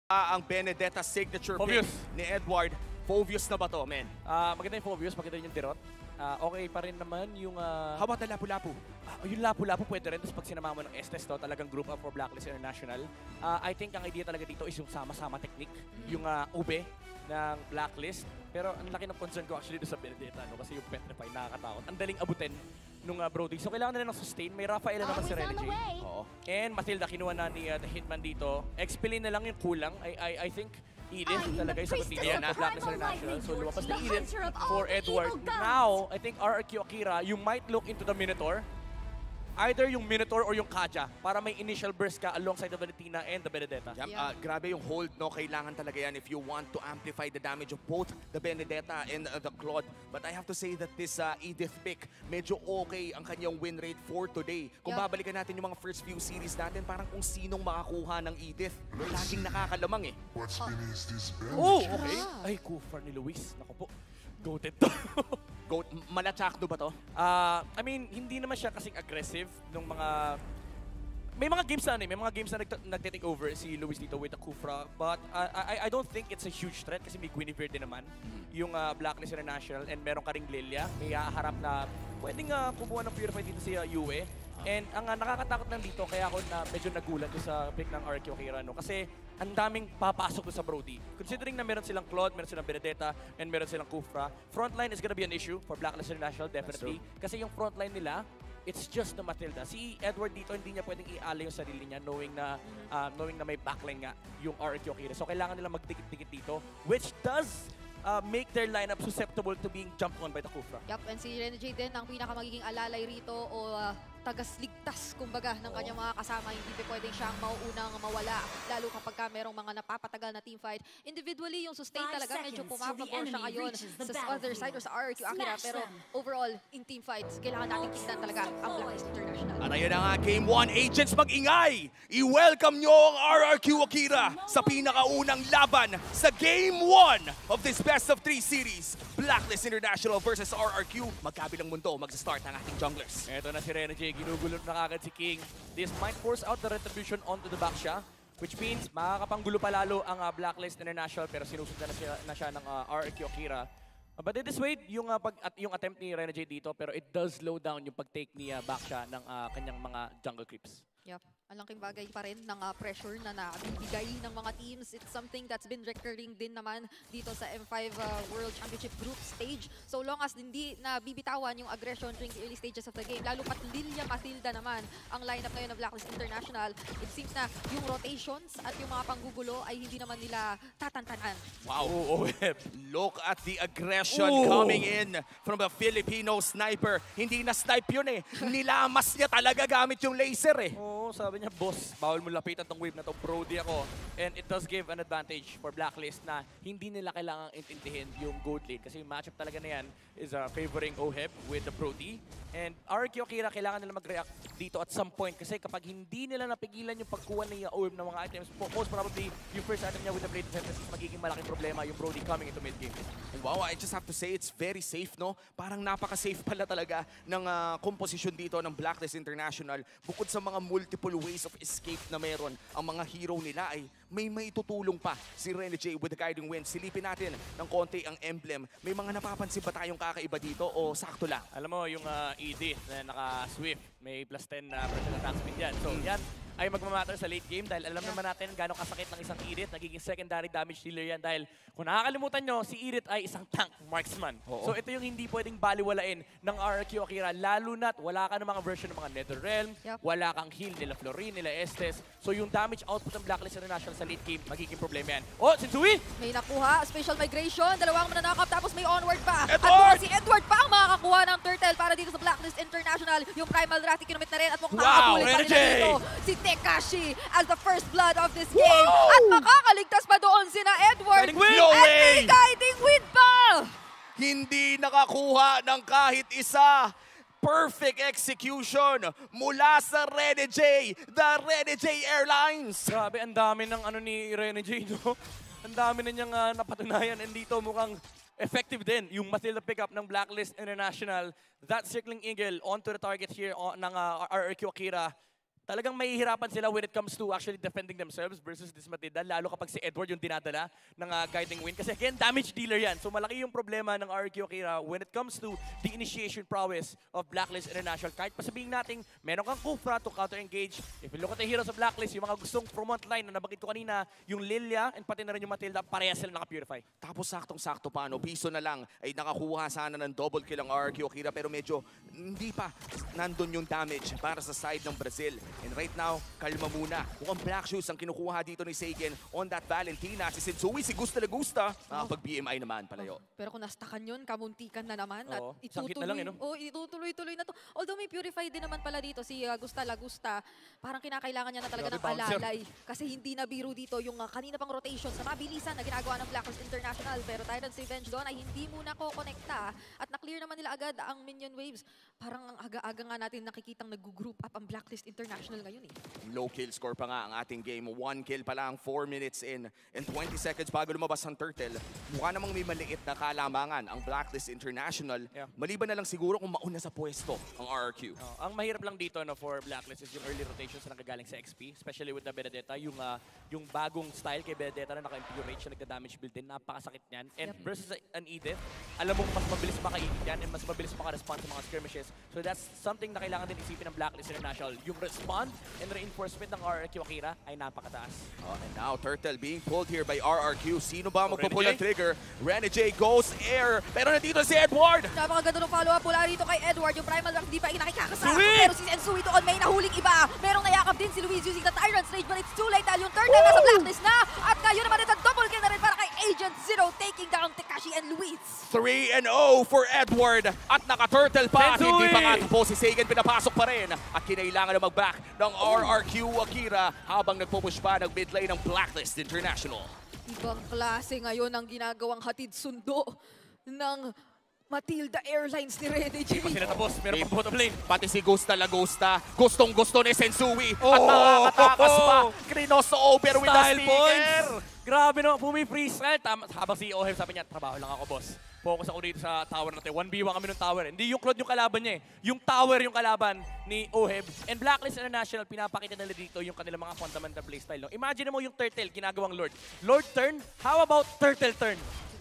Ang Benedetta signature pick ni Edward. Fovius na ba to, men? Maganda yung Fovius, maganda yung Derot. Okay pa rin naman yung... How about the Lapu-Lapu? Yung Lapu-Lapu pwede rin. Tapos pag sinama mo ng Estes to, talagang group up for Blacklist International. I think ang idea talaga dito is yung sama-sama technique. Yung ube ng Blacklist. Pero ang laki ng concern ko actually doon sa Benedetta, no? Kasi yung Petrify nakakatakot. Ang daling abutin nung Brody. So kailangan nila ng sustain. May Rafael na naman si Renegade. And Matilda kinuha na ni The Hitman dito. Expelin na lang yung kulang. I think Edith talaga yung sagot dito na Blacklist International. So lumabas na Edith for Edward. Now, I think RRQ Akira, you might look into the Minotaur. Either yung Minotaur or yung Kaja para may initial burst ka alongside the Valentina and the Benedetta. Grabe yung hold, no? Kailangan talaga yan if you want to amplify the damage of both the Benedetta and the Claude. But I have to say that this Edith pick, medyo okay ang kanyang win rate for today. Kung babalikan natin yung mga first few series natin, parang kung sinong makakuha ng Edith, laging nakakalamang eh. Oh, okay. Ay, Kufar ni Luis. Naku po. Goated to. Malachakdo ba to? I mean, hindi naman siya kasing aggressive nung mga... May mga games na may mga games na nagte-take over si Luis dito with the Kufra. But I don't think it's a huge threat kasi may Guinevere din naman yung Blacklist International and meron ka ring Lilia. May haharap na pwedeng kumuha ng Purify dito si Yue. And ang nakakatakot lang dito, kaya ako na medyo nagulat sa pick ng RQ Akira, no? Kasi ang daming papasok sa Brody. Considering na meron silang Claude, meron silang Benedetta, and meron silang Kufra, frontline is gonna be an issue for Blacklist International, definitely. Kasi yung frontline nila, it's just the Matilda. Si Edward dito, hindi niya pwedeng i-alay yung sarili niya knowing na may backline nga yung RQ Akira. So kailangan nila magdikit-dikit dito, which does make their lineup susceptible to being jumped on by the Kufra. Yup, and si Renegade din ang pinakamagiging alalay rito o tagasligtas, kumbaga, ng kanyang mga kasama. Hindi pwedeng siyang mauunang mawala, lalo kapag merong mga napapatagal na teamfight. Individually, yung sustain talaga medyo pumapabor siya ngayon sa other side or sa RRQ Akira. Pero overall, in teamfights, kailangan natin tignan talaga ang Blacklist International. At ayun na nga, Game 1, Agents, mag-ingay! I-welcome nyo ang RRQ Akira sa pinakaunang laban sa Game 1 of this Best of 3 series. Blacklist International versus RRQ. Magkabilang mundo, magsa-start ang ating junglers. Eto na si Renegade. Ginugulo na kagad si King. This might force out the retribution onto the back siya, which means makakapanggulo pa lalo ang Blacklist International, pero sinusundan na siya ng RRQ Akira. But in this way, yung attempt ni Renegade dito, pero it does slow down yung pag-take ni back siya ng kanyang mga jungle creeps. Yep. Ang laking bagay pa rin ng pressure na nabibigay ng mga teams. It's something that's been recurring din naman dito sa M5 World Championship Group Stage. So long as hindi na bibitawan yung aggression during the early stages of the game. Lalo pat Lilia Matilda naman ang lineup ngayon ng Blacklist International. It seems na yung rotations at yung mga panggugulo ay hindi naman nila tatantanan. Wow! Look at the aggression coming in from a Filipino sniper. Hindi na snipe yun eh. Nilamas niya talaga gamit yung laser eh. Oo, sabi niya, boss, bawal mo lapitan tong wave na to, Brody ako. And it does give an advantage for Blacklist na hindi nila kailangang intindihin yung gold lane. Kasi yung matchup talaga na yan is favoring OHEB with the Brody. And RQ Akira, kailangan nila mag-react dito at some point. Kasi kapag hindi nila napigilan yung pagkuha ni OHEB ng mga items, most probably yung first item niya with the Blade Defense, magiging malaking problema yung Brody coming into mid-game. Wow, I just have to say it's very safe, no? Parang napaka-safe pala talaga ng composition dito ng Blacklist International. Bukod sa mga multiple ways of escape na meron, ang mga hero nila ay may maitutulong pa si Renegade with the Guiding Wind. Silipin natin ng konti ang emblem. May mga napapansin ba tayong kakaiba dito o sakto lang? Alam mo, yung Edith na naka-Swift, may plus 10 na personal attack speed yan. So yan ay magmamatter sa late game dahil alam naman natin gano'ng kasakit ng isang Edith. Nagiging secondary damage dealer yan dahil kung nakakalimutan nyo, si Edith ay isang tank marksman. So ito yung hindi pwedeng baliwalain ng RRQ Akira, lalo na't wala ka ng mga version ng mga Netherrealm, wala kang heal nila Florin, nila Estes. So yung damage output ng Blacklist International sa late game, magiging problema yan. Oh, Sensui! May nakuha, special migration, dalawang mananakap tapos may onward pa. Edward! At si Edward pa ang makakakuha ng turtle para dito sa Blacklist International. Yung Primal Wrath kinumit na rin at mukhang makakabulit pa nila dito. Si Tekashi as the first blood of this game. At makakaligtas pa doon sina Edward. No way! May Guiding Wind pa! Hindi nakakuha ng kahit isa. Perfect execution mula sa Renegade, the Renegade Airlines. Grabe, ang dami ng ni Renegade, no? Ang dami na niyang napatunayan. And dito mukhang effective din yung Matilda pickup ng Blacklist International. That circling eagle onto the target here ng RRQ Akira. talagang mahihirapan sila when it comes to actually defending themselves versus this Matilda, lalo kapag si Edward yung dinadala ng guiding wind. Kasi again, damage dealer yan. So malaki yung problema ng RRQ Akira when it comes to the initiation prowess of Blacklist International. Kahit pasabihin natin, meron kang Kufra to counter-engage. If you look at the heroes of Blacklist, yung mga gustong front line na nabanggit ko kanina, yung Lilia and pati na rin yung Matilda, parehas sila naka-purify. Tapos saktong-sakto pa, no? Piso na lang ay nakakuha sana ng double kill ang RRQ Akira pero medyo hindi pa nandun yung damage para sa side ng Brazil. And right now, kalma muna. Mukhang Black Shoes ang kinukuha dito ni Seigen on that Valentina. Si Sensui, si Gusta la Gusta. Pag-BMI naman, palayo. Pero kung nastakan yun, kamuntikan na naman. Oo, At sakit na lang, eh, no? itutuloy-tuloy na to. Although may purify din naman pala dito si Gusta la Gusta, parang kinakailangan niya na talaga Grabe ng bouncer. alalay. Kasi hindi na biro dito yung kanina pang rotations na mabilisan na ginagawa ng Blacklist International. Pero Titan's Revenge doon ay hindi muna ko-connecta. At na-clear naman nila agad ang minion waves. Parang ang aga-aga nga natin nakikitang nag-group up ang Blacklist International ngayon eh. Low kill score pa nga ang ating game. 1 kill pa lang, 4 minutes in. And 20 seconds bago lumabas ang Turtle. Mukha namang may maliit na kalamangan ang Blacklist International. Yeah. Maliban na lang siguro kung mauna sa pwesto ang RRQ. Ang mahirap lang dito for Blacklist is yung early rotations na nagagaling sa XP, especially with the Benedetta, yung bagong style kay Benedetta na naka-impure rage na nagda-damage build din, napakasakit niyan. And versus an Edith, alam mo mas mabilis makainit yan and mas mabilis maka-respond sa mga skirmishes. So that's something na kailangan din isipin ng Blacklist International. Yung respond and reinforcement ng RRQ Akira ay napakataas. And now Turtle being pulled here by RRQ. Sino ba magpupull ng Renegade? trigger? Renegade goes air. Pero nandito si Edward. Napakaganda ng follow-up mula rito kay Edward. Yung primal rock di pa nakikakasama. Sweet! Pero si Sensui doon may nahuling iba. Merong nayakap din si Luis using the Tyrant Stage but it's too late dahil yung Turtle nasa blacklist na. At ngayon naman ito double kill na rin para kay Agent Zero taking down Tekashi and Luis. 3-0 for Edward. At naka-turtle pa. Sensui! Hindi pa nga tapos. Si Seigen pinapasok pa rin. At kinailangan na mag-back ng RRQ Akira habang nagpupush pa ng mid lane ng Blacklist International. Ibang klase ngayon ang ginagawang hatid sundo ng Matilda Airlines ni Rene J. Pa sila tapos, meron pang bottom lane. Pati si Gusta la Gusta. Gustong-gusto ni Sensui. At nakakatakas pa. Krinoso over with the Style sticker. points! Grabe no, pumi-freestyle. Habang si Oheb sabi niya, trabaho lang ako boss. Focus ako dito sa tower natin. 1v1 kami ng tower. Hindi yung Claude yung kalaban niya eh. Yung tower yung kalaban ni Oheb. And Blacklist International, pinapakita nila dito yung kanilang mga fundamental playstyle. No? Imagine mo yung Turtle, ginagawang Lord. Lord turn, how about Turtle turn?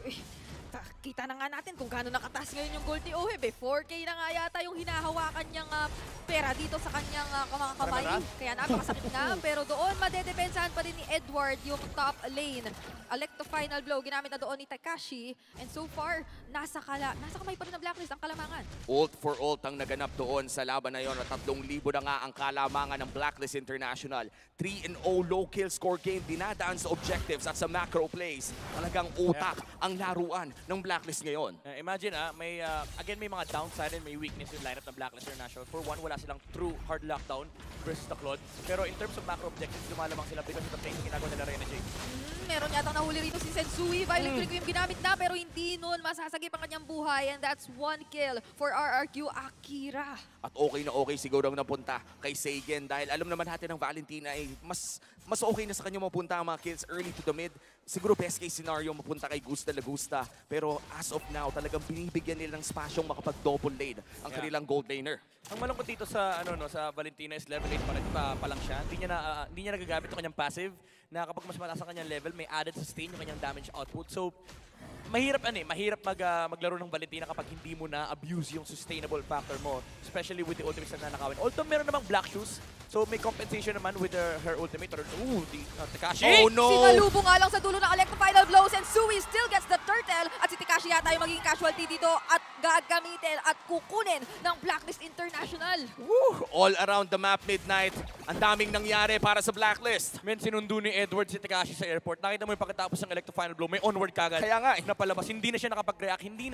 Kita na nga natin kung gaano nakataas ngayon yung gold ni Oheb eh. 4K na nga yata yung hinahawakan niyang pera dito sa kanyang mga kamay. Kaya napakasakit na. Pero doon madedepensahan pa din ni Edward yung top lane. Electo final blow ginamit na doon ni Tekashi. And so far, nasa kamay pa rin ng Blacklist ang kalamangan. Ult for ult ang naganap doon sa laban na yon at 3,000 na nga ang kalamangan ng Blacklist International. 3-0 low kill score game, dinadaan sa objectives at sa macro plays. Talagang utak ang laruan ng Blacklist ngayon. Imagine again may mga downside and may weakness yung lineup ng Blacklist International. For one, wala silang true hard lockdown versus the Claude. Pero in terms of macro objectives, lumalamang sila because of the things ginagawa nila Rene J. Meron yatang nahuli rito si Sensui. Violent Trick yung ginamit na pero hindi nun masasagip ang kanyang buhay. And that's 1 kill for RRQ Akira. At okay siguro ang napunta kay Seigen dahil alam naman natin ng Valentina ay mas okay na sa kanya mapunta ang mga kills early to the mid. Siguro best case scenario mapunta kay Gusta la Gusta. Pero as of now, talagang binibigyan nila ng spasyong makapag-double lane ang kanilang gold laner. Ang malungkot dito sa sa Valentina is level 8 pa lang siya. Hindi niya nagagamit yung kanyang passive na kapag mas mataas ang kanyang level, may added sustain yung kanyang damage output. So mahirap maglaro ng Valentina kapag hindi mo na abuse yung sustainable factor mo, especially with the ultimate na nanakawin. Although meron namang Black Shoes, so may compensation naman with her ultimate or Tekashi. Oh no! Si Malubo nga lang sa dulo ng Electro Final Blows and Sui still gets the turtle at si Tekashi yata yung magiging casualty dito at gagamitin at kukunin ng Blacklist International. Woo! All around the map midnight. Ang daming nangyari para sa Blacklist. Men, sinundo ni Edward si Tekashi sa airport. Nakita mo yung pagkatapos ng Electro Final Blow, may onward kagad. Kaya nga napalabas, hindi na siya nakapag-react, hindi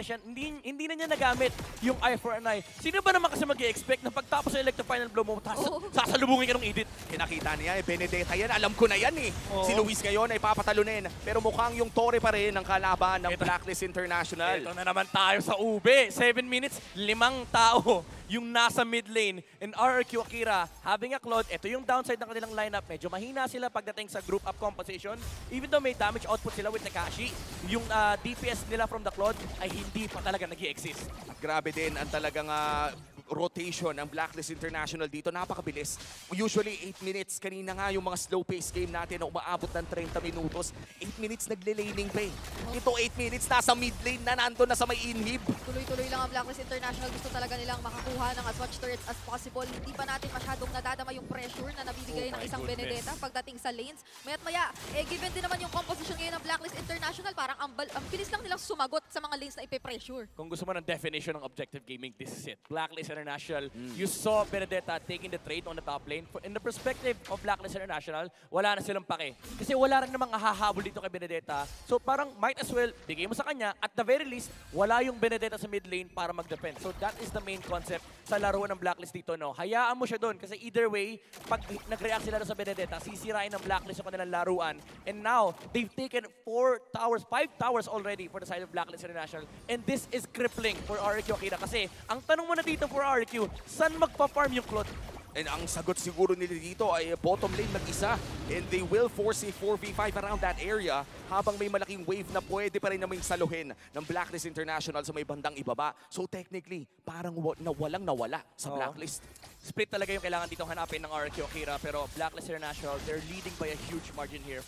na niya nagamit yung eye for an eye. Sino ba naman kasi mag-i-expect na pagtapos ng Electro Final Blow mo, sasalubungin ka ng Edith? Kinakita niya Benedetta yan. Alam ko na yan eh. Si Luis ngayon ay papatalunin. Pero mukhang yung tore pa rin ng kalaban ng Blacklist International. Ito na naman tayo sa ube. 7 minutes, 5 tao yung nasa mid lane. And RRQ Akira having a Claude. Ito yung downside ng kanilang lineup. Medyo mahina sila pagdating sa group up composition. Even though may damage output sila with Tekashi, yung DPS nila from the Claude ay hindi pa talaga nag-i-exist. Grabe din ang talagang rotation ng Blacklist International dito. Napakabilis. Usually 8 minutes. Kanina nga yung mga slow-paced game natin na umaabot ng 30 minutos. 8 minutes nagle-laning pa eh. Ito 8 minutes nasa mid lane na nandun na sa may inhib. Tuloy-tuloy lang ang Blacklist International. Gusto talaga nilang makakuha ng as much turrets as possible. Hindi pa natin masyadong nadadama yung pressure na nabibigay ng isang Benedetta pagdating sa lanes. Maya't maya, given din naman yung composition ngayon ng Blacklist International, parang ang bilis lang nilang sumagot sa mga lanes na ipe-pressure. Kung gusto mo ng definition ng objective gaming, this is it. Blacklist International, you saw Benedetta taking the trade on the top lane. In the perspective of Blacklist International, wala na silang pake. Kasi wala rin namang hahabol dito kay Benedetta. So parang might as well, bigay mo sa kanya. At the very least, wala yung Benedetta sa mid lane para mag-defend. So that is the main concept sa laro ng Blacklist dito. No? Hayaan mo siya doon. Kasi either way, pag nag-react sila sa Benedetta, sisirain ng Blacklist yung kanilang laruan. And now, they've taken 4 towers, 5 towers already for the side of Blacklist International. And this is crippling for RRQ Akira. Kasi ang tanong mo na dito for RRQ, saan magpa-farm yung Claude? And ang sagot siguro nila dito ay bottom lane mag-isa. And they will force a 4v5 around that area habang may malaking wave na pwede pa rin namang saluhin ng Blacklist International sa may bandang ibaba. So technically, parang walang nawala sa Blacklist. Split talaga yung kailangan dito hanapin ng RRQ Akira. Pero Blacklist International, they're leading by a huge margin here.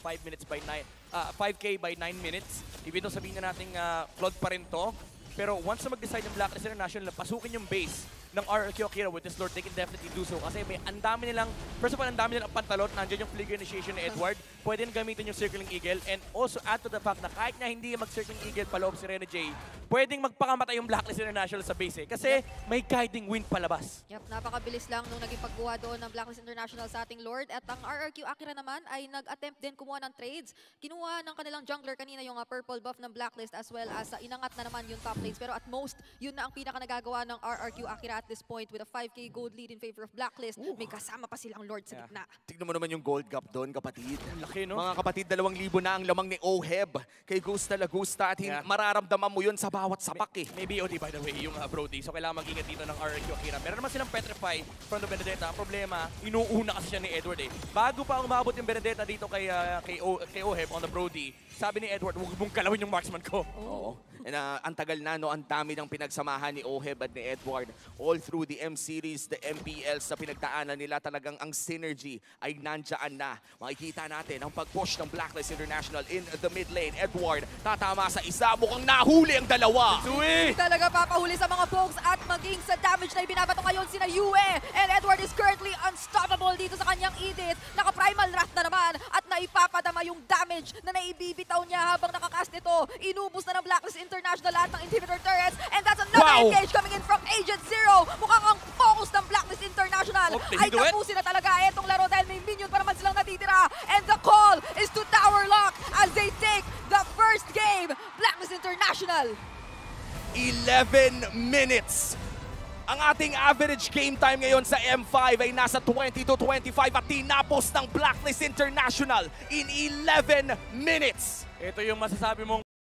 5K by 9 minutes. Even though sabihin na natin Claude pa rin to. Pero once na mag-decide ng Blacklist International na pasukin yung base ng RRQ Akira with this Lord, they can definitely do so. Kasi may ang dami nilang, first of all, ang dami nilang pantalon. Nandiyan yung flicker initiation ni Edward. Pwede nang gamitin yung Circling Eagle. And also add to the fact na kahit na hindi mag-Circling Eagle paloob si Rene J, pwedeng magpakamatay yung Blacklist International sa base eh. Kasi may guiding wind palabas. Yep, napakabilis lang nung naging pagkuha doon ng Blacklist International sa ating Lord. At ang RRQ Akira naman ay nag-attempt din kumuha ng trades. Kinuha ng kanilang jungler kanina yung purple buff ng Blacklist as well as inangat na naman yung top lanes. Pero at most, yun na ang pinaka nagagawa ng RRQ Akira at this point with a 5K gold lead in favor of Blacklist. May kasama pa silang Lord sa gitna. Tignan mo naman yung gold gap doon, kapatid. Laki, no? Mga kapatid, 2,000 na ang lamang ni Oheb kay Gusta Lagusta at mararamdaman mo yun sa bawat sapak eh. Maybe OD by the way, yung Brody. So kailangan mag-ingat dito ng RRQ Akira. Meron naman silang Petrify from the Benedetta. Ang problema, inuuna kasi siya ni Edward eh. Bago pa umabot yung Benedetta dito kay Oheb on the Brody, sabi ni Edward, huwag mong kalawin yung marksman ko. Oo. And ang tagal na, no, ang dami ng pinagsamahan ni Oheb at ni Edward. All through the M-Series, the MPLs na pinagdaanan nila, talagang ang synergy ay nandyan na. Makikita natin ang pag-push ng Blacklist International in the mid lane. Edward, tatama sa isa, mukhang nahuli ang dalawa. Hindi talaga papahuli sa mga pokes at maging sa damage na ibinabato ngayon sina Yue. And Edward is currently unstoppable dito sa kanyang Edith. Naka-primal wrath na naman at naipapadama yung damage na naibibitaw niya habang nakakast nito. Inubos na ng Blacklist International lahat ng inhibitor turrets. And that's another engage coming in from Agent Zero. Mukhang ang focus ng Blacklist International ay tapusin na talaga itong laro dahil may minion pa naman silang natitira. And the call is to tower lock as they take the first game. Blacklist International. 11 minutes. Ang ating average game time ngayon sa M5 ay nasa 20 to 25 at tinapos ng Blacklist International in 11 minutes. Ito yung masasabi mong